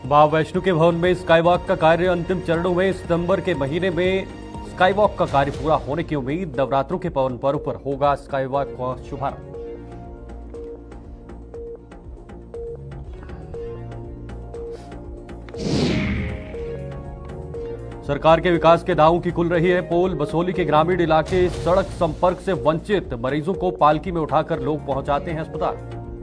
मां वैष्णो के भवन में स्काईवॉक का कार्य अंतिम चरणों में। सितंबर के महीने में स्काईवॉक का कार्य पूरा होने की उम्मीद। नवरात्रों के पावन पर्व पर होगा स्काईवॉक का शुभारंभ। सरकार के विकास के दावों की खुल रही है पोल। बसोली के ग्रामीण इलाके सड़क संपर्क से वंचित। मरीजों को पालकी में उठाकर लोग पहुंचाते हैं अस्पताल।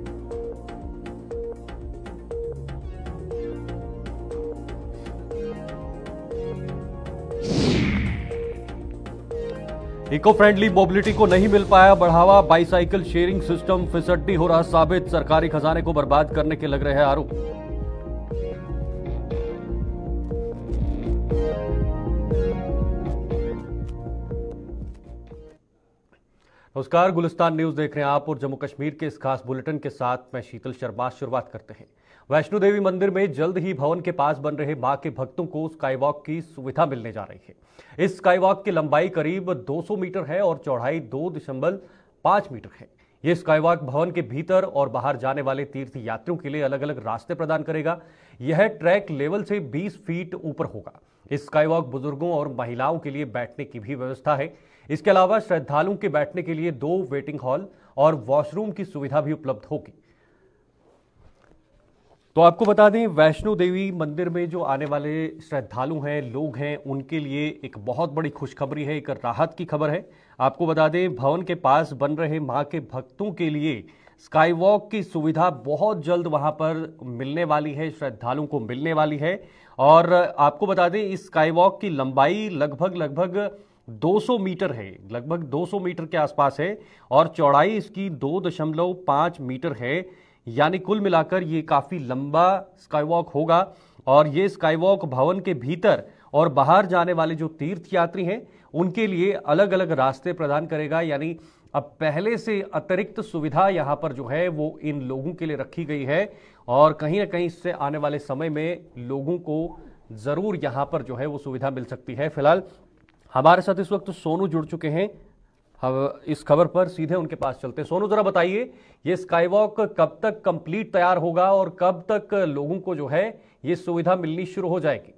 इको फ्रेंडली मोबिलिटी को नहीं मिल पाया बढ़ावा। बाईसाइकिल शेयरिंग सिस्टम फिसड्डी हो रहा साबित। सरकारी खजाने को बर्बाद करने के लग रहे हैं आरोप। नमस्कार, गुलिस्तान न्यूज देख रहे हैं आप और जम्मू कश्मीर के इस खास बुलेटिन के साथ मैं शीतल शर्मा। शुरुआत करते हैं। वैष्णो देवी मंदिर में जल्द ही भवन के पास बन रहे मां के भक्तों को स्काईवॉक की सुविधा मिलने जा रही है। इस स्काईवॉक की लंबाई करीब 200 मीटर है और चौड़ाई 2.5 मीटर है। यह स्काईवॉक भवन के भीतर और बाहर जाने वाले तीर्थ यात्रियों के लिए अलग अलग रास्ते प्रदान करेगा। यह ट्रैक लेवल से 20 फीट ऊपर होगा। इस स्काईवॉक बुजुर्गों और महिलाओं के लिए बैठने की भी व्यवस्था है। इसके अलावा श्रद्धालुओं के बैठने के लिए 2 वेटिंग हॉल और वॉशरूम की सुविधा भी उपलब्ध होगी। तो आपको बता दें, वैष्णो देवी मंदिर में जो आने वाले श्रद्धालु हैं, लोग हैं, उनके लिए एक बहुत बड़ी खुशखबरी है, एक राहत की खबर है। आपको बता दें, भवन के पास बन रहे मां के भक्तों के लिए स्काईवॉक की सुविधा बहुत जल्द वहां पर मिलने वाली है, श्रद्धालुओं को मिलने वाली है। और आपको बता दें, इस स्काईवॉक की लंबाई लगभग 200 मीटर है, लगभग 200 मीटर के आसपास है और चौड़ाई इसकी 2.5 मीटर है। यानी कुल मिलाकर ये काफी लंबा स्काईवॉक होगा। और ये स्काईवॉक भवन के भीतर और बाहर जाने वाले जो तीर्थ यात्री हैं उनके लिए अलग अलग रास्ते प्रदान करेगा। यानी अब पहले से अतिरिक्त सुविधा यहां पर जो है वो इन लोगों के लिए रखी गई है और कहीं ना कहीं इससे आने वाले समय में लोगों को जरूर यहां पर जो है वो सुविधा मिल सकती है। फिलहाल हमारे साथ इस वक्त सोनू जुड़ चुके हैं। हम इस खबर पर सीधे उनके पास चलते हैं। सोनू, जरा बताइए, ये स्काईवॉक कब तक कंप्लीट तैयार होगा और कब तक लोगों को जो है ये सुविधा मिलनी शुरू हो जाएगी?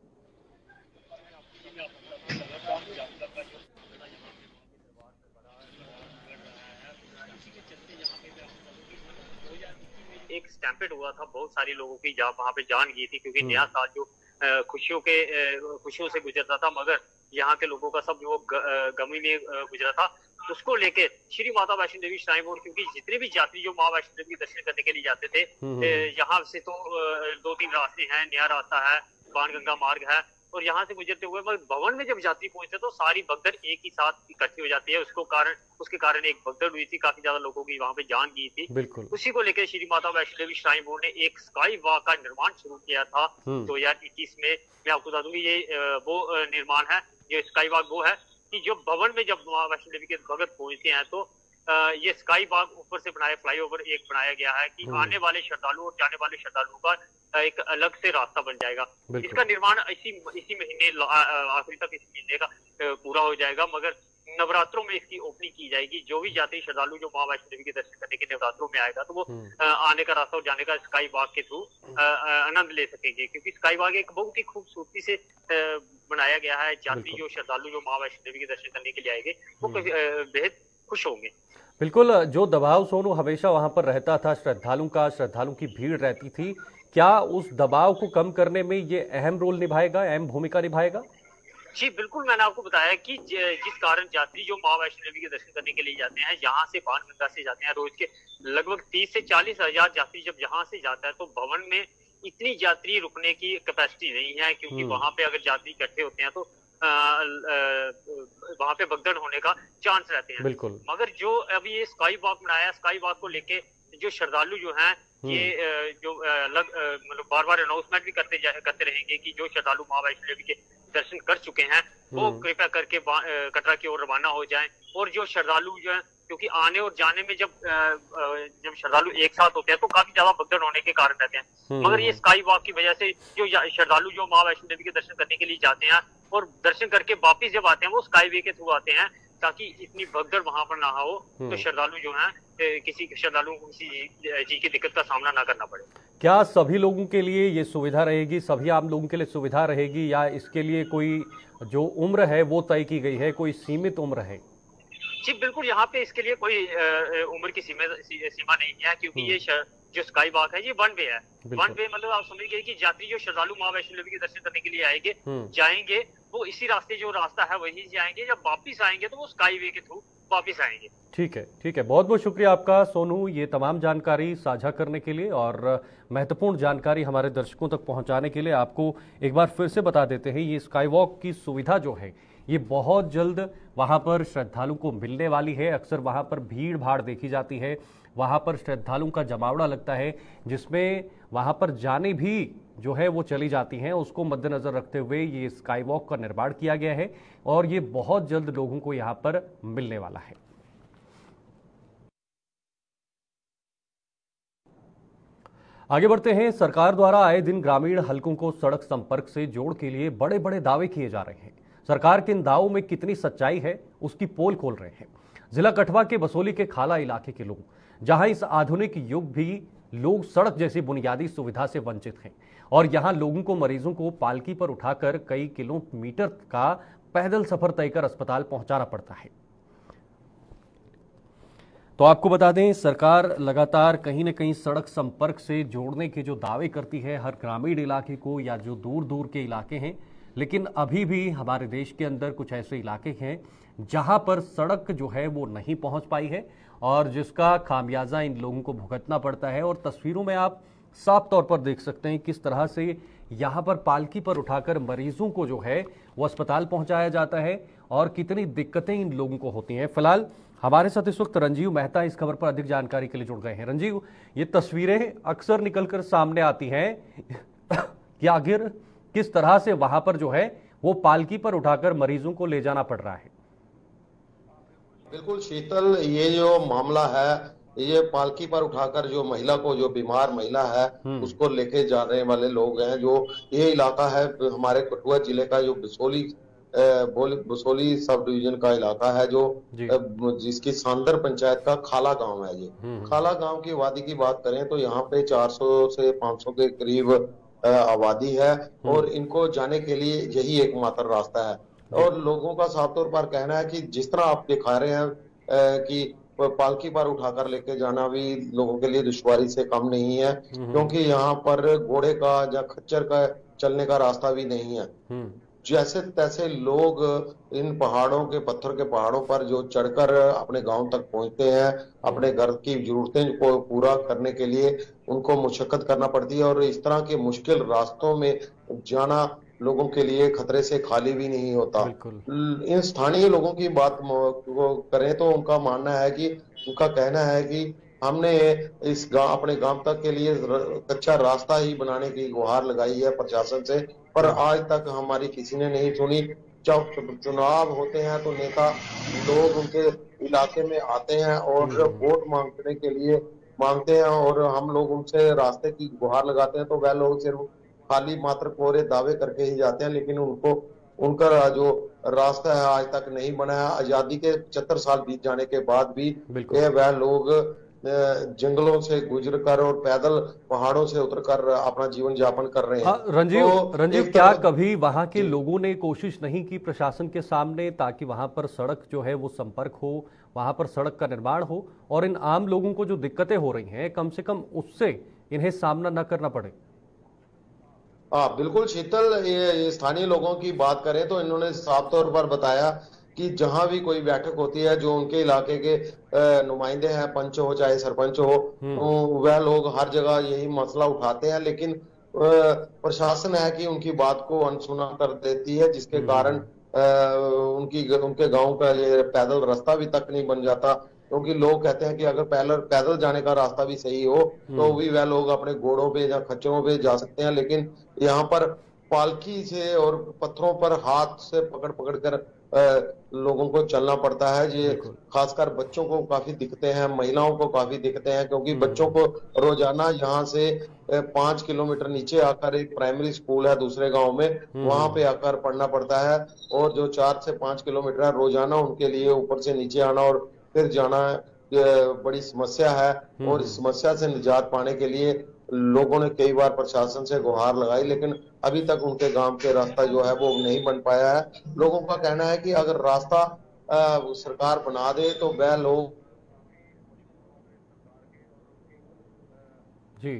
एक स्टैम्पेड हुआ था बहुत सारी लोगों की, जहाँ वहां पे जान गई थी क्योंकि नया साल जो खुशियों से गुजरता था, मगर यहाँ के लोगों का सब जो गमी में गुजरा था, उसको लेके श्री माता वैष्णो देवी श्राइन बोर्ड, क्योंकि जितने भी यात्री जो माँ वैष्णो देवी के दर्शन करने के लिए जाते थे, यहाँ से तो 2-3 रास्ते हैं। नया रास्ता है, बाणगंगा मार्ग है, और यहाँ से गुजरते हुए भवन में जब यात्री पहुंचते तो सारी भगदड़ एक ही साथ इकट्ठी हो जाती है। उसके कारण एक भगदड़ हुई थी, काफी ज्यादा लोगों की वहां पे जान गई थी। बिल्कुल उसी को लेकर श्री माता वैष्णो देवी श्राइन बोर्ड ने एक स्काई वॉक का निर्माण शुरू किया था 2021 में। मैं आपको बता दूंगी, ये वो निर्माण है, ये स्काई वॉक वो है कि जो भवन में जब माँ वैष्णो देवी के भगत पहुंचते हैं तो ये स्काई वॉक ऊपर से बनाया फ्लाईओवर एक बनाया गया है कि आने वाले श्रद्धालुओं और जाने वाले श्रद्धालुओं का एक अलग से रास्ता बन जाएगा। इसका निर्माण इसी महीने आखिरी तक इस महीने का पूरा हो जाएगा, मगर नवरात्रों में इसकी ओपनिंग की जाएगी। जो भी यात्री श्रद्धालु जो माँ वैष्णो देवी के दर्शन करने के नवरात्रों में आएगा तो वो आने का रास्ता और जाने का स्काई वॉक के थ्रू आनंद ले सकेंगे, क्योंकि स्काई वॉक एक बहुत ही खूबसूरती से बनाया गया है। यात्री जो श्रद्धालु जो माँ वैष्णो देवी के दर्शन करने के लिए आएंगे वो बेहद खुश होंगे। बिल्कुल, जो दबाव सोनू हमेशा वहां पर रहता था श्रद्धालुओं की भीड़ रहती थी, क्या उस दबाव को कम करने में ये अहम रोल निभाएगा, अहम भूमिका निभाएगा? जी बिल्कुल, मैंने आपको बताया कि जिस कारण यात्री जो माँ वैष्णो देवी के दर्शन करने के लिए जाते हैं, यहाँ से बाणगंगा से जाते हैं, रोज के लगभग 30 से 40 हजार यात्री जब यहाँ से जाता है तो भवन में इतनी यात्री रुकने की कैपेसिटी नहीं है, क्योंकि वहां पे अगर यात्री इकट्ठे होते हैं तो वहां पे भगदड़ होने का चांस रहते हैं। बिल्कुल, मगर जो अभी ये स्काई वॉक बनाया, स्काई वॉक को लेके जो श्रद्धालु जो हैं ये जो मतलब बार-बार अनाउंसमेंट भी करते रहेंगे कि जो श्रद्धालु माँ वैष्णो देवी के दर्शन कर चुके हैं वो कृपया करके कटरा की ओर रवाना हो जाएं। और जो श्रद्धालु जो है, क्योंकि आने और जाने में जब श्रद्धालु एक साथ होते हैं तो काफी ज्यादा भगदड़ होने के कारण रहते हैं, मगर ये स्काई वॉक की वजह से जो श्रद्धालु जो माँ वैष्णो देवी के दर्शन करने के लिए जाते हैं और दर्शन करके वापिस जब आते हैं वो स्काई वे के थ्रू आते हैं, ताकि इतनी भगदड़ वहां पर ना हो, तो श्रद्धालु जो हैं किसी श्रद्धालु को किसी चीज की दिक्कत का सामना ना करना पड़े। क्या सभी लोगों के लिए ये सुविधा रहेगी, सभी आम लोगों के लिए सुविधा रहेगी, या इसके लिए कोई जो उम्र है वो तय की गई है, कोई सीमित उम्र है? जी बिल्कुल, यहाँ पे इसके लिए कोई उम्र की सीमा नहीं है, क्योंकि ये जो स्काई वॉक है ये वन वे है। वन वे मतलब आप समझिए कि यात्री जो श्रद्धालु माँ वैष्णो देवी के दर्शन करने के लिए आएंगे जाएंगे, वो इसी रास्ते जो रास्ता है वही से आएंगे, जब वापिस आएंगे तो वो स्काई वे के थ्रू वापिस आएंगे। ठीक है, ठीक है, बहुत बहुत शुक्रिया आपका सोनू, ये तमाम जानकारी साझा करने के लिए और महत्वपूर्ण जानकारी हमारे दर्शकों तक पहुंचाने के लिए। आपको एक बार फिर से बता देते हैं, ये स्काई वॉक की सुविधा जो है ये बहुत जल्द वहां पर श्रद्धालु को मिलने वाली है। अक्सर वहां पर भीड़ भाड़ देखी जाती है, वहां पर श्रद्धालुओं का जमावड़ा लगता है, जिसमें वहां पर जाने भी जो है वो चली जाती हैं। उसको मद्देनजर रखते हुए ये स्काई वॉक का निर्माण किया गया है और ये बहुत जल्द लोगों को यहां पर मिलने वाला है। आगे बढ़ते हैं। सरकार द्वारा आए दिन ग्रामीण हलकों को सड़क संपर्क से जोड़ के लिए बड़े बड़े दावे किए जा रहे हैं। सरकार के इन दावों में कितनी सच्चाई है उसकी पोल खोल रहे हैं जिला कठवा के बसोली के खाला इलाके के लोग, जहां इस आधुनिक युग भी लोग सड़क जैसी बुनियादी सुविधा से वंचित हैं और यहां लोगों को, मरीजों को पालकी पर उठाकर कई किलोमीटर का पैदल सफर तय कर अस्पताल पहुंचाना पड़ता है। तो आपको बता दें, सरकार लगातार कहीं न कहीं सड़क संपर्क से जोड़ने के जो दावे करती है हर ग्रामीण इलाके को या जो दूर दूर के इलाके हैं, लेकिन अभी भी हमारे देश के अंदर कुछ ऐसे इलाके हैं जहां पर सड़क जो है वो नहीं पहुंच पाई है और जिसका खामियाजा इन लोगों को भुगतना पड़ता है। और तस्वीरों में आप साफ तौर पर देख सकते हैं किस तरह से यहां पर पालकी पर उठाकर मरीजों को जो है वो अस्पताल पहुंचाया जाता है और कितनी दिक्कतें इन लोगों को होती हैं। फिलहाल हमारे साथ इस वक्त रंजीव मेहता इस खबर पर अधिक जानकारी के लिए जुड़ गए हैं। रंजीव, ये तस्वीरें अक्सर निकलकर सामने आती हैं कि आखिर किस तरह से वहां पर जो है वो पालकी पर उठाकर मरीजों को ले जाना पड़ रहा है? बिल्कुल शीतल, ये जो मामला है, ये पालकी पर उठाकर जो महिला को, जो बीमार महिला है उसको लेके जाने वाले लोग हैं। जो ये इलाका है हमारे कठुआ जिले का, जो बसोली सब डिवीजन का इलाका है, जो जिसकी सांदर पंचायत का खाला गांव है। ये खाला गांव की आबादी की बात करें तो यहाँ पे 400 से 500 के करीब आबादी है और इनको जाने के लिए यही एकमात्र रास्ता है। और लोगों का साफ तौर पर कहना है कि जिस तरह आप दिखा रहे हैं कि पालकी पर उठाकर लेके जाना भी लोगों के लिए दुश्वारी से कम नहीं है, क्योंकि यहाँ पर घोड़े का या खच्चर का चलने का रास्ता भी नहीं है। जैसे तैसे लोग इन पहाड़ों के, पत्थर के पहाड़ों पर जो चढ़कर अपने गांव तक पहुंचते हैं, अपने घर की जरूरतें को पूरा करने के लिए उनको मुशक्कत करना पड़ती है। और इस तरह के मुश्किल रास्तों में जाना लोगों के लिए खतरे से खाली भी नहीं होता। इन स्थानीय लोगों की बात करें तो उनका मानना है कि, उनका कहना है कि हमने इस अपने गांव तक के लिए कच्चा रास्ता ही बनाने की गुहार लगाई है प्रशासन से, पर आज तक हमारी किसी ने नहीं सुनी। जब चुनाव होते हैं तो नेता लोग उनके इलाके में आते हैं और वोट मांगने के लिए मांगते हैं और हम लोग उनसे रास्ते की गुहार लगाते हैं तो वह लोग सिर्फ खाली मात्र कोरे दावे करके ही जाते हैं, लेकिन उनका जो रास्ता है आज तक नहीं बना है। आजादी के 75 साल बीत जाने के बाद भी वह लोग जंगलों से गुजरकर और पैदल पहाड़ों से उतरकर अपना जीवन यापन कर रहे हैं। हाँ, रंजीव, क्या कभी वहां के लोगों ने कोशिश नहीं की प्रशासन के सामने ताकि वहां पर सड़क जो है वो संपर्क हो, वहां पर सड़क का निर्माण हो और इन आम लोगों को जो दिक्कतें हो रही हैं कम से कम उससे इन्हें सामना न करना पड़े? हाँ बिल्कुल शीतल, ये स्थानीय लोगों की बात करें तो इन्होंने साफ तौर पर बताया कि जहां भी कोई बैठक होती है, जो उनके इलाके के नुमाइंदे हैं, पंच हो चाहे सरपंच हो, तो वह लोग हर जगह यही मसला उठाते हैं, लेकिन प्रशासन है कि उनकी बात को अनसुना कर देती है, जिसके कारण उनके गांव का ये पैदल रास्ता भी तक नहीं बन जाता। क्योंकि लोग कहते हैं कि अगर पैदल जाने का रास्ता भी सही हो तो भी वह लोग अपने घोड़ों पे या खच्चरों पे जा सकते हैं, लेकिन यहाँ पर पालकी से और पत्थरों पर हाथ से पकड़ कर लोगों को चलना पड़ता है। ये खासकर बच्चों को काफी दिक्कतें हैं, महिलाओं को काफी दिक्कतें हैं, क्योंकि बच्चों को रोजाना यहाँ से 5 किलोमीटर नीचे आकर एक प्राइमरी स्कूल है दूसरे गांव में, वहां पे आकर पढ़ना पड़ता है और जो 4 से 5 किलोमीटर है रोजाना उनके लिए ऊपर से नीचे आना और फिर जाना है। बड़ी समस्या है और इस समस्या से निजात पाने के लिए लोगों ने कई बार प्रशासन से गुहार लगाई, लेकिन अभी तक उनके गांव के रास्ता जो है वो नहीं बन पाया है। लोगों का कहना है कि अगर रास्ता सरकार बना दे तो वह लोग जी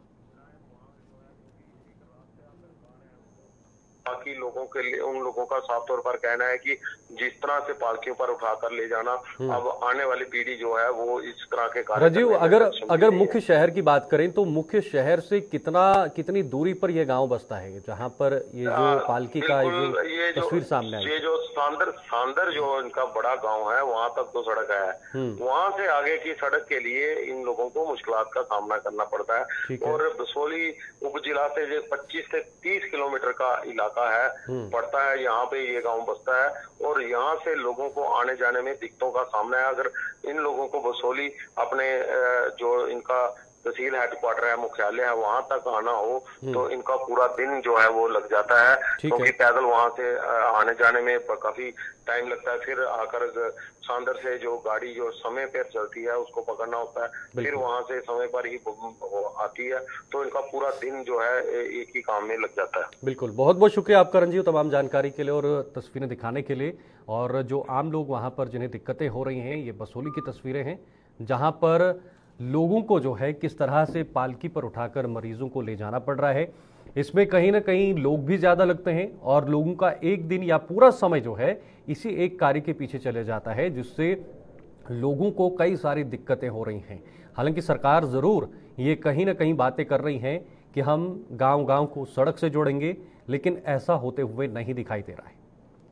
बाकी लोगों के लिए, उन लोगों का साफ तौर पर कहना है कि जिस तरह से पालकियों पर उठाकर ले जाना, अब आने वाली पीढ़ी जो है वो इस तरह के कार्य। राजीव, अगर मुख्य शहर की बात करें तो मुख्य शहर से कितनी दूरी पर यह गांव बसता है जहां पर ये जो पालकी का ये तस्वीर सामने आई? ये जो सांदर जो इनका बड़ा गांव है वहां तक तो सड़क है, वहां से आगे की सड़क के लिए इन लोगों को मुश्किलात का सामना करना पड़ता है। और बसोली उप जिला से 25 से 30 किलोमीटर का इलाका है पड़ता है, यहाँ पे ये गांव बसता है और यहाँ से लोगों को आने जाने में दिक्कतों का सामना है। अगर इन लोगों को बसोली अपने जो इनका तहसील हेडक्वार्टर है, मुख्यालय है, वहां तक आना हो तो इनका पूरा दिन जो है वो लग जाता है, क्योंकि पैदल वहां से आने जाने में काफी टाइम लगता है। फिर आकर सांदर से जो गाड़ी जो समय पर चलती है उसको पकड़ना होता है, फिर वहां से समय पर ही आती है, तो इनका पूरा दिन जो है एक ही काम में लग जाता है। बिल्कुल, बहुत बहुत शुक्रिया आपका रंजीव, तमाम जानकारी के लिए और तस्वीरें दिखाने के लिए। और जो आम लोग वहां पर जिन्हें दिक्कतें हो रही हैं, ये बसोली की तस्वीरें हैं जहां पर लोगों को जो है किस तरह से पालकी पर उठाकर मरीजों को ले जाना पड़ रहा है। इसमें कहीं ना कहीं लोग भी ज़्यादा लगते हैं और लोगों का एक दिन या पूरा समय जो है इसी एक कार्य के पीछे चले जाता है, जिससे लोगों को कई सारी दिक्कतें हो रही हैं। हालांकि सरकार ज़रूर ये कहीं ना कहीं बातें कर रही हैं कि हम गांव-गांव को सड़क से जोड़ेंगे, लेकिन ऐसा होते हुए नहीं दिखाई दे रहा है।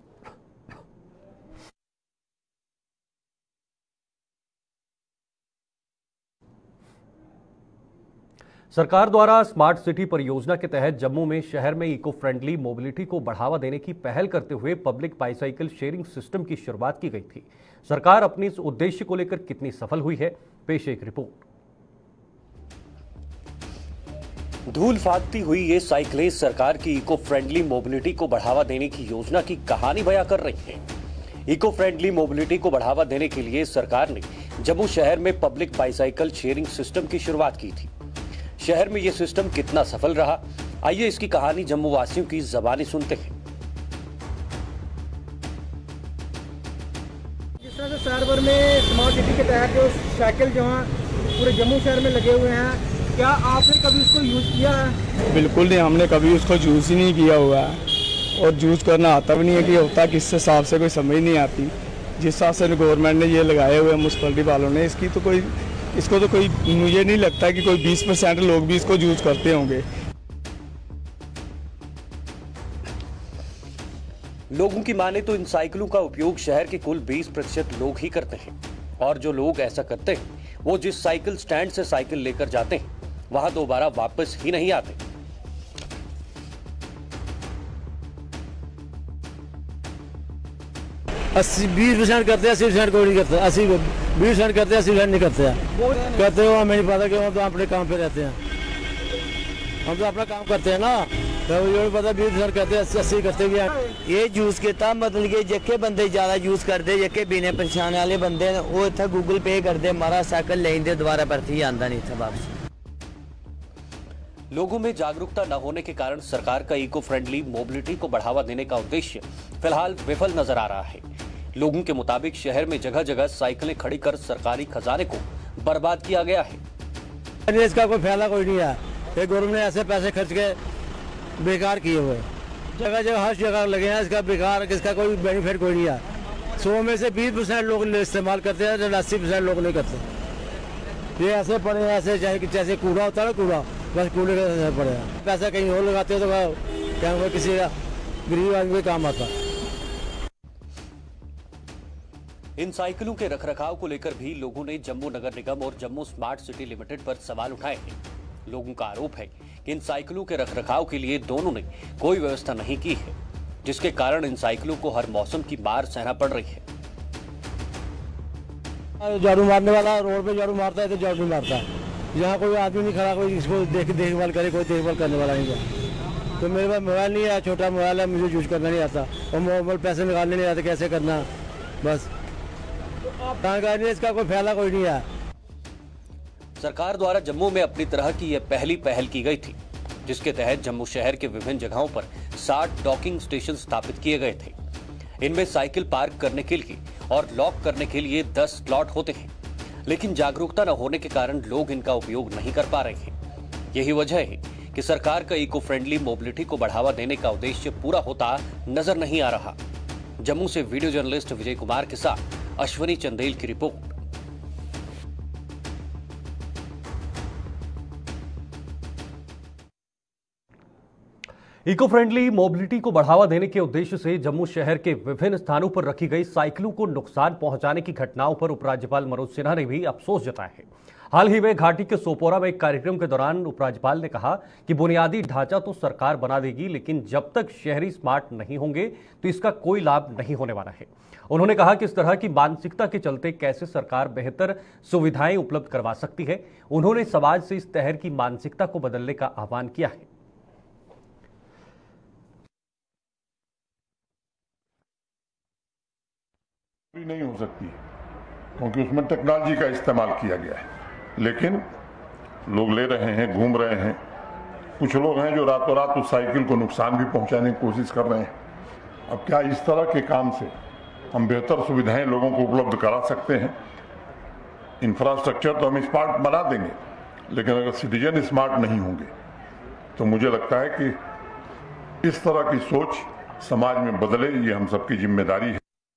सरकार द्वारा स्मार्ट सिटी परियोजना के तहत जम्मू में शहर में इको फ्रेंडली मोबिलिटी को बढ़ावा देने की पहल करते हुए पब्लिक बाईसाइकिल शेयरिंग सिस्टम की शुरुआत की गई थी। सरकार अपने इस उद्देश्य को लेकर कितनी सफल हुई है, पेश एक रिपोर्ट। धूल फाकती हुई ये साइकिलें सरकार की इको फ्रेंडली मोबिलिटी को बढ़ावा देने की योजना की कहानी बयां कर रही हैं। इको फ्रेंडली मोबिलिटी को बढ़ावा देने के लिए सरकार ने जम्मू शहर में पब्लिक बाईसाइकिल शेयरिंग सिस्टम की शुरुआत की थी। शहर में यह सिस्टम कितना सफल रहा, आइए इसकी कहानी जम्मू वासियों की ज़बानी सुनते हैं। जिस तरह से शहर भर में स्मार्ट सिटी के तहत जो साइकिल जो है पूरे जम्मू शहर में लगे हुए हैं, क्या आपने कभी उसको यूज किया है? बिल्कुल नहीं, हमने कभी उसको यूज ही नहीं किया हुआ है और यूज करना आता भी नहीं है कि होता किस हिसाब से कोई समझ नहीं आती। जिस हिसाब से गवर्नमेंट ने ये लगाए हुए म्युनिसिपैलिटी वालों ने, इसको तो कोई मुझे नहीं लगता कि कोई 20% लोग भी इसको यूज करते होंगे। लोगों की माने तो इन साइकिलों का उपयोग शहर के कुल 20% लोग ही करते हैं और जो लोग ऐसा करते हैं वो जिस साइकिल स्टैंड से साइकिल लेकर जाते हैं वहां दोबारा वापस ही नहीं आते। 20% करते हैं, 80% कोई नहीं करता। 20% करते हैं, 80% नहीं करते हैं। कहते हो हमें नहीं पता कि हम तो अपने काम पे रहते हैं, हम तो अपना काम करते हैं ना, तो ये पता 20% करते हैं, 80 करते भी हैं। ये यूज किया मतलब कि जेके बंदे ज्यादा यूज करते, जेके बिना पहचान वाले बंदे वो इतना गूगल पे करते, मारा साइकिल लेंदे दोबारा परती आंदा नहीं था वापस। लोगों में जागरूकता न होने के कारण सरकार का इको फ्रेंडली मोबिलिटी को बढ़ावा देने का उद्देश्य फिलहाल विफल नजर आ रहा है। लोगों के मुताबिक शहर में जगह जगह साइकिलें खड़ी कर सरकारी खजाने को बर्बाद किया गया है। इसका कोई फायदा कोई नहीं है, गवर्नमेंट ने ऐसे पैसे खर्च के बेकार किए हुए, जगह जगह हर जगह लगे हैं, इसका बेकार, इसका कोई बेनिफिट कोई नहीं है। 100 में से 20% लोग इस्तेमाल करते हैं, 80% लोग नहीं करते। ये ऐसे पड़े हैं, ऐसे जैसे कूड़ा होता है ना, कूड़ा बस कूड़े के पड़े हैं। पैसा कहीं और लगाते हो तो क्या किसी गरीब आदमी काम आता। इन साइकिलों के रखरखाव को लेकर भी लोगों ने जम्मू नगर निगम और जम्मू स्मार्ट सिटी लिमिटेड पर सवाल उठाए हैं। लोगों का आरोप है कि इन साइकिलों के रखरखाव के लिए दोनों ने कोई व्यवस्था नहीं की है, जिसके कारण इन साइकिलों को हर मौसम की मार सहना पड़ रही है। झाड़ू मारने वाला रोड पे झाड़ू मारता है तो झाड़ू नहीं मारता, यहाँ कोई आदमी नहीं खड़ा, कोई इसको देखभाल करे, कोई देखभाल करने वाला नहीं है। तो मेरे पास मोबाइल नहीं है, छोटा मोबाइल है, मुझे यूज करना नहीं आता और मोबाइल पैसे निकालने नहीं आते, कैसे करना बस। तो जानकारी है, इसका कोई फैला कोई नहीं है। सरकार द्वारा जम्मू में अपनी तरह की यह पहली पहल की गई थी, जिसके तहत जम्मू शहर के विभिन्न जगहों पर 60 डॉकिंग स्टेशन स्थापित किए गए थे। इनमें साइकिल पार्क करने के लिए और लॉक करने के लिए 10 स्लॉट होते हैं, लेकिन जागरूकता न होने के कारण लोग इनका उपयोग नहीं कर पा रहे हैं। यही वजह है कि सरकार का इको फ्रेंडली मोबिलिटी को बढ़ावा देने का उद्देश्य पूरा होता नजर नहीं आ रहा। जम्मू से वीडियो जर्नलिस्ट विजय कुमार के साथ अश्वनी चंदेल की रिपोर्ट। इको फ्रेंडली मोबिलिटी को बढ़ावा देने के उद्देश्य से जम्मू शहर के विभिन्न स्थानों पर रखी गई साइकिलों को नुकसान पहुंचाने की घटनाओं पर उपराज्यपाल मनोज सिन्हा ने भी अफसोस जताया है। हाल ही में घाटी के सोपोरा में एक कार्यक्रम के दौरान उपराज्यपाल ने कहा कि बुनियादी ढांचा तो सरकार बना देगी, लेकिन जब तक शहरी स्मार्ट नहीं होंगे तो इसका कोई लाभ नहीं होने वाला है। उन्होंने कहा कि इस तरह की मानसिकता के चलते कैसे सरकार बेहतर सुविधाएं उपलब्ध करवा सकती है। उन्होंने समाज से इस तरह की मानसिकता को बदलने का आह्वान किया है। नहीं हो सकती क्योंकि उसमें टेक्नोलॉजी का इस्तेमाल किया गया है, लेकिन लोग ले रहे हैं, घूम रहे हैं। कुछ लोग हैं जो रातों रात उस साइकिल को नुकसान भी पहुंचाने की कोशिश कर रहे हैं। अब क्या इस तरह के काम से हम बेहतर सुविधाएं लोगों को उपलब्ध करा सकते हैं? इंफ्रास्ट्रक्चर तो हम स्मार्ट बना देंगे, लेकिन अगर सिटीजन स्मार्ट नहीं होंगे तो मुझे लगता है कि इस तरह की सोच समाज में बदले, ये हम सबकी जिम्मेदारी है।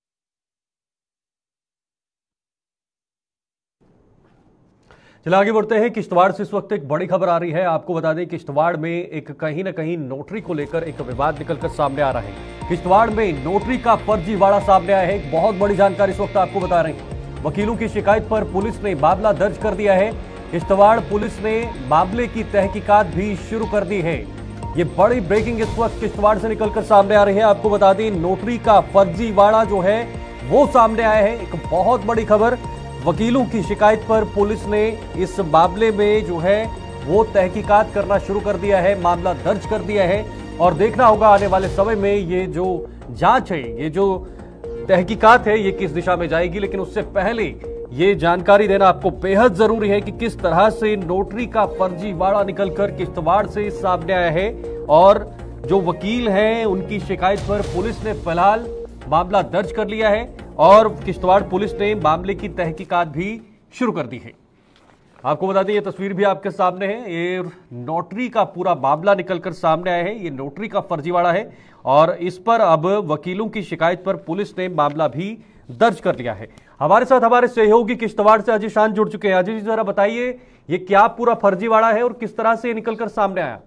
चलिए आगे बढ़ते हैं। किश्तवाड़ से इस वक्त एक बड़ी खबर आ रही है। आपको बता दें किश्तवाड़ में एक कहीं न कहीं नोटरी को लेकर एक विवाद निकलकर सामने आ रहा है। किश्तवाड़ में नोटरी का फर्जीवाड़ा सामने आया है। एक बहुत बड़ी जानकारी इस वक्त आपको बता रहे हैं। वकीलों की शिकायत पर पुलिस ने मामला दर्ज कर दिया है। किश्तवाड़ पुलिस ने मामले की तहकीकात भी शुरू कर दी है। ये बड़ी ब्रेकिंग इस वक्त किश्तवाड़ से निकलकर सामने आ रही है। आपको बता दें नोटरी का फर्जीवाड़ा जो है वो सामने आया है। एक बहुत बड़ी खबर। वकीलों की शिकायत पर पुलिस ने इस मामले में जो है वो तहकीकात करना शुरू कर दिया है, मामला दर्ज कर दिया है और देखना होगा आने वाले समय में ये जो जांच है, ये जो तहकीकात है, ये किस दिशा में जाएगी। लेकिन उससे पहले ये जानकारी देना आपको बेहद जरूरी है कि किस तरह से नोटरी का फर्जीवाड़ा निकलकर किश्तवाड़ से सामने आया है और जो वकील हैं उनकी शिकायत पर पुलिस ने फिलहाल मामला दर्ज कर लिया है और किश्तवाड़ पुलिस ने मामले की तहकीकात भी शुरू कर दी है। आपको बता दें ये तस्वीर भी आपके सामने है। ये नोटरी का पूरा मामला निकलकर सामने आया है। ये नोटरी का फर्जीवाड़ा है और इस पर अब वकीलों की शिकायत पर पुलिस ने मामला भी दर्ज कर लिया है। हमारे साथ हमारे सहयोगी किश्तवाड़ से अजय शान जुड़ चुके हैं। अजय जी जरा बताइए ये क्या पूरा फर्जीवाड़ा है और किस तरह से निकलकर सामने आया?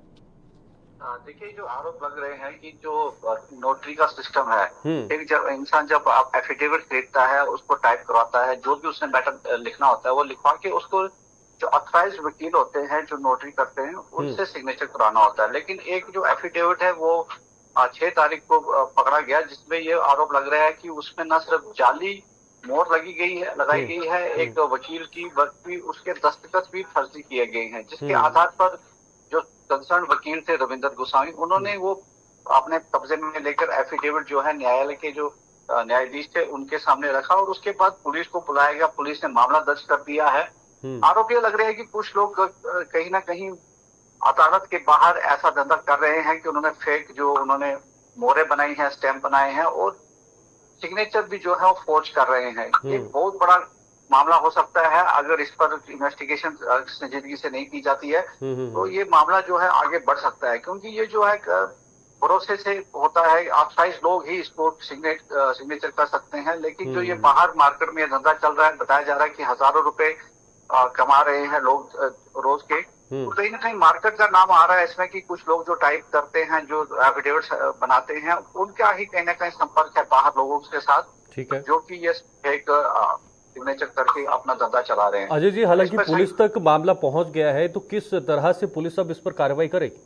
देखिए जो आरोप लग रहे हैं कि जो नोटरी का सिस्टम है, एक जब इंसान जब एफिडेविट खरीदता है उसको टाइप करवाता है, जो भी उसने मैटर लिखना होता है वो लिखवा के उसको जो ऑथराइज्ड वकील होते हैं जो नोटरी करते हैं उनसे सिग्नेचर कराना होता है। लेकिन एक जो एफिडेविट है वो 6 तारीख को पकड़ा गया, जिसमें ये आरोप लग रहा है कि उसमें न सिर्फ जाली मोहर लगाई गई है, एक वकील की बल्कि उसके दस्तखत भी फर्जी किए गए हैं, जिसके आधार पर जो कंसर्न वकील थे रविंदर गोस्वामी, उन्होंने वो अपने कब्जे में लेकर एफिडेविट जो है न्यायालय के जो न्यायाधीश थे उनके सामने रखा और उसके बाद पुलिस को बुलाया गया। पुलिस ने मामला दर्ज कर दिया है। आरोप ये लग रहे हैं कि कुछ लोग कहीं ना कहीं अदालत के बाहर ऐसा धंधा कर रहे हैं कि उन्होंने फेक जो उन्होंने मोहरें बनाई हैं, स्टैंप बनाए हैं और सिग्नेचर भी जो है वो फोर्ज कर रहे हैं। ये बहुत बड़ा मामला हो सकता है अगर इस पर इन्वेस्टिगेशन संजीदगी से नहीं की जाती है तो ये मामला जो है आगे बढ़ सकता है, क्योंकि ये जो है भरोसे से होता है। ऑथराइज्ड लोग ही इसको सिग्नेचर कर सकते हैं, लेकिन जो ये बाहर मार्केट में धंधा चल रहा है, बताया जा रहा है कि हजारों रुपए कमा रहे हैं लोग रोज के, तो कहीं ना कहीं मार्केट का नाम आ रहा है इसमें कि कुछ लोग जो टाइप करते हैं, जो एफिडेविट बनाते हैं, उनका ही कहीं ना कहीं संपर्क है बाहर लोगों के साथ, ठीक है, जो कि ये फेक सिग्नेचर करके अपना धंधा चला रहे हैं। अजय जी, हालांकि पुलिस तक मामला पहुंच गया है, तो किस तरह से पुलिस अब इस पर कार्रवाई करेगी?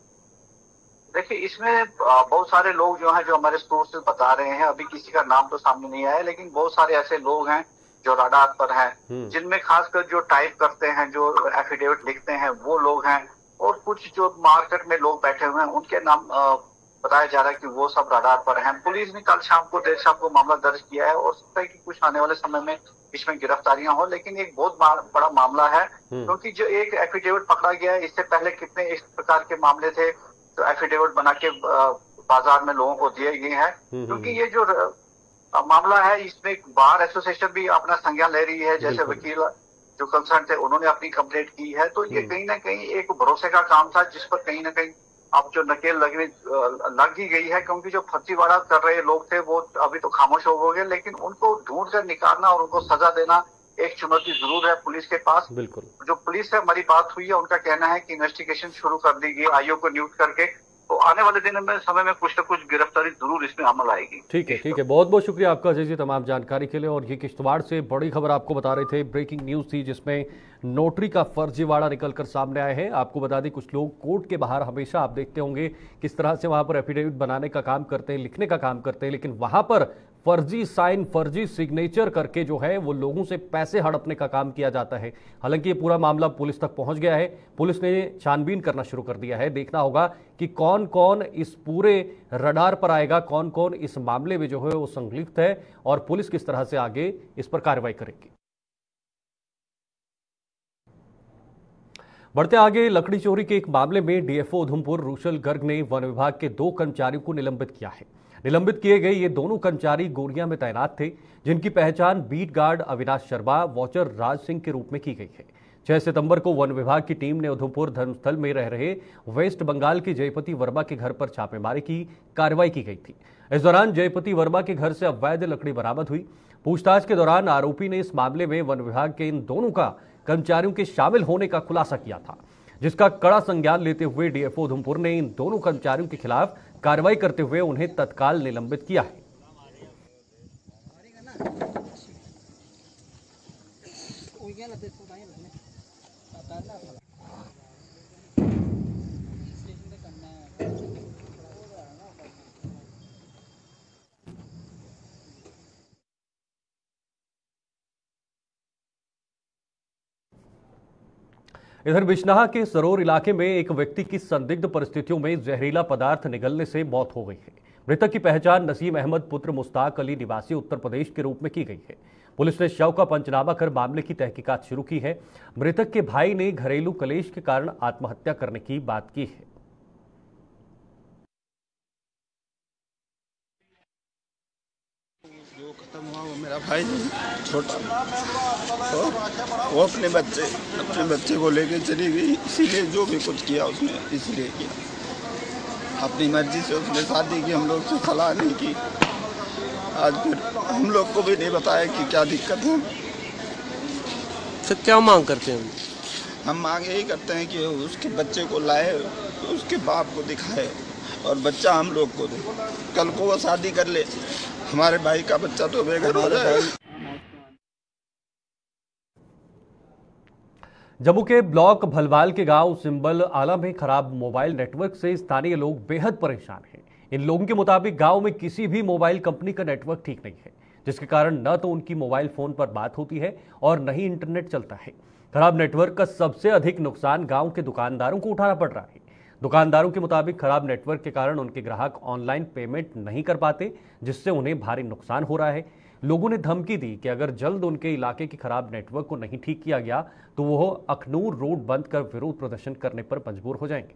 देखिए इसमें बहुत सारे लोग जो हैं, जो हमारे सोर्सेज बता रहे हैं, अभी किसी का नाम तो सामने नहीं आया, लेकिन बहुत सारे ऐसे लोग हैं जो रडार पर हैं, जिनमें खासकर जो टाइप करते हैं, जो एफिडेविट लिखते हैं वो लोग हैं, और कुछ जो मार्केट में लोग बैठे हुए हैं उनके नाम बताया जा रहा है कि वो सब रडार पर हैं। पुलिस ने कल शाम को देर शाम को मामला दर्ज किया है और सकता है कि कुछ आने वाले समय में इसमें गिरफ्तारियां हो, लेकिन एक बहुत बड़ा मामला है क्योंकि जो एक एफिडेविट पकड़ा गया है, इससे पहले कितने इस प्रकार के मामले थे जो एफिडेविट बना के बाजार में लोगों को दिए गए हैं। क्योंकि ये जो मामला है इसमें बार एसोसिएशन भी अपना संज्ञान ले रही है, जैसे वकील जो कंसर्न थे उन्होंने अपनी कंप्लेंट की है। तो ये कहीं ना कहीं एक भरोसे का काम था जिस पर कहीं ना कहीं अब जो नकेल लग ही गई है, क्योंकि जो फर्जीवाड़ा कर रहे लोग थे वो अभी तो खामोश हो गए, लेकिन उनको ढूंढ कर निकालना और उनको सजा देना एक चुनौती जरूर है पुलिस के पास। बिल्कुल। जो पुलिस से हमारी बात हुई है उनका कहना है कि इन्वेस्टिगेशन शुरू कर दी गई आईओ को नियुक्त करके, तो आने वाले दिन में समय में कुछ न कुछ गिरफ्तारी जरूर इसमें अमल आएगी। ठीक है, बहुत बहुत शुक्रिया आपका अजय जी तमाम जानकारी के लिए। और ये किश्तवाड़ से बड़ी खबर आपको बता रहे थे, ब्रेकिंग न्यूज थी जिसमें नोटरी का फर्जीवाड़ा निकलकर सामने आया है। आपको बता दें कुछ लोग कोर्ट के बाहर हमेशा आप देखते होंगे किस तरह से वहां पर एफिडेविट बनाने का काम करते हैं, लिखने का काम करते हैं, लेकिन वहां पर फर्जी साइन, फर्जी सिग्नेचर करके जो है वो लोगों से पैसे हड़पने का काम किया जाता है। हालांकि ये पूरा मामला पुलिस तक पहुंच गया है, पुलिस ने छानबीन करना शुरू कर दिया है। देखना होगा कि कौन कौन इस पूरे रडार पर आएगा, कौन कौन इस मामले में जो है वो संलिप्त है और पुलिस किस तरह से आगे इस पर कार्रवाई करेगी। बढ़ते आगे, लकड़ी चोरी के एक मामले में डीएफओ उधमपुर रूशल गर्ग ने वन विभाग के 2 कर्मचारियों को निलंबित किया है। निलंबित किए गए ये दोनों कर्मचारी गोरिया में तैनात थे, जिनकी पहचान beat guard Avinash Sharma, watcher Raj Singh के रूप में की गई है। 6 सितंबर को वन विभाग की टीम ने उधमपुर धर्मस्थल में रह रहे वेस्ट बंगाल के जयपति वर्मा के घर पर छापेमारी की कार्रवाई की गई थी। इस दौरान जयपति वर्मा के घर से अवैध लकड़ी बरामद हुई। पूछताछ के दौरान आरोपी ने इस मामले में वन विभाग के इन दोनों का कर्मचारियों के शामिल होने का खुलासा किया था, जिसका कड़ा संज्ञान लेते हुए डीएफओ उधमपुर ने इन दोनों कर्मचारियों के खिलाफ कार्रवाई करते हुए उन्हें तत्काल निलंबित किया है। इधर बिजनौर के सरोर इलाके में एक व्यक्ति की संदिग्ध परिस्थितियों में जहरीला पदार्थ निगलने से मौत हो गई है। मृतक की पहचान नसीम अहमद पुत्र मुश्ताक अली निवासी उत्तर प्रदेश के रूप में की गई है। पुलिस ने शव का पंचनामा कर मामले की तहकीकात शुरू की है। मृतक के भाई ने घरेलू कलेश के कारण आत्महत्या करने की बात की है। जो खत्म हुआ वो मेरा भाई छोटा, तो वो अपने बच्चे को लेके चली गई, इसीलिए जो भी कुछ किया उसने इसलिए किया। अपनी मर्जी से उसने शादी की, हम लोग से सलाह नहीं की। आज फिर हम लोग को भी नहीं बताया कि क्या दिक्कत है। फिर क्या मांग करते हैं? हम मांग यही करते हैं कि उसके बच्चे को लाए, उसके बाप को दिखाए और बच्चा हम लोग को दे। कल को वो शादी कर ले, हमारे भाई का बच्चा तो बेघर हो जाएगा। जम्मू के ब्लॉक भलवाल के गांव सिंबल आला में खराब मोबाइल नेटवर्क से स्थानीय लोग बेहद परेशान हैं। इन लोगों के मुताबिक गांव में किसी भी मोबाइल कंपनी का नेटवर्क ठीक नहीं है, जिसके कारण न तो उनकी मोबाइल फोन पर बात होती है और न ही इंटरनेट चलता है। खराब नेटवर्क का सबसे अधिक नुकसान गांव के दुकानदारों को उठाना पड़ रहा है। दुकानदारों के मुताबिक खराब नेटवर्क के कारण उनके ग्राहक ऑनलाइन पेमेंट नहीं कर पाते, जिससे उन्हें भारी नुकसान हो रहा है। लोगों ने धमकी दी कि अगर जल्द उनके इलाके के खराब नेटवर्क को नहीं ठीक किया गया तो वो अखनूर रोड बंद कर विरोध प्रदर्शन करने पर मजबूर हो जाएंगे।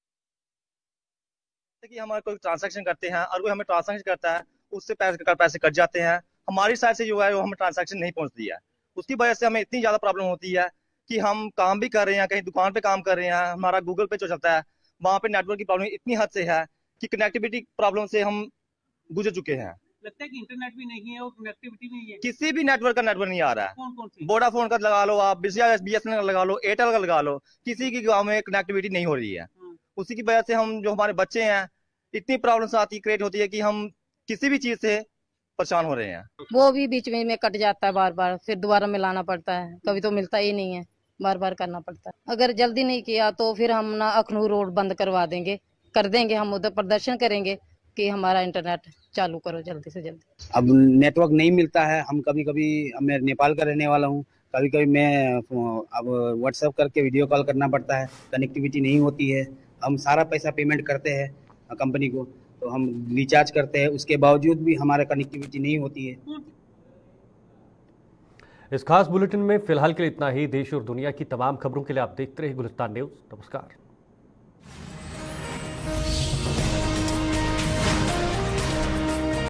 कि हमारे कोई ट्रांजैक्शन करते हैं और कोई हमें ट्रांजैक्शन करता है, उससे पैसे कट जाते हैं। हमारी साइड से जो है वो हमें ट्रांजैक्शन नहीं पहुंचती है। उसकी वजह से हमें इतनी ज्यादा प्रॉब्लम होती है कि हम काम भी कर रहे हैं, कहीं दुकान पे काम कर रहे हैं, हमारा गूगल पे जो चलता है वहाँ पे नेटवर्क की प्रॉब्लम इतनी हद से है कि कनेक्टिविटी प्रॉब्लम से हम गुजर चुके हैं। लगता है कि इंटरनेट भी नहीं है और कनेक्टिविटी नहीं है, किसी भी नेटवर्क का नेटवर्क नहीं आ रहा है। कौन सी? वोडाफोन का लगा लो आप, BSNL का लगा लो, एयरटेल का लगा लो, किसी की गाँव में कनेक्टिविटी नहीं हो रही है। उसी की वजह से हम जो हमारे बच्चे हैं इतनी प्रॉब्लम्स आती क्रिएट होती है कि हम किसी भी चीज से परेशान हो रहे हैं। वो भी बीच में कट जाता है बार बार, फिर दोबारा मिलाना पड़ता है, कभी तो मिलता ही नहीं है, बार बार करना पड़ता है। अगर जल्दी नहीं किया तो फिर हम ना अखनूर रोड बंद करवा देंगे, कर देंगे। हम उधर प्रदर्शन करेंगे कि हमारा इंटरनेट चालू करो जल्दी से जल्दी। अब नेटवर्क नहीं मिलता है। हम कभी कभी, मैं नेपाल का रहने वाला हूँ, कभी कभी मैं अब व्हाट्सएप करके वीडियो कॉल करना पड़ता है, कनेक्टिविटी नहीं होती है। हम सारा पैसा पेमेंट करते हैं कंपनी को, तो हम रिचार्ज करते हैं, उसके बावजूद भी हमारा कनेक्टिविटी नहीं होती है। इस खास बुलेटिन में फिलहाल के लिए इतना ही। देश और दुनिया की तमाम खबरों के लिए आप देखते रहिए गुलिस्तान न्यूज़। नमस्कार।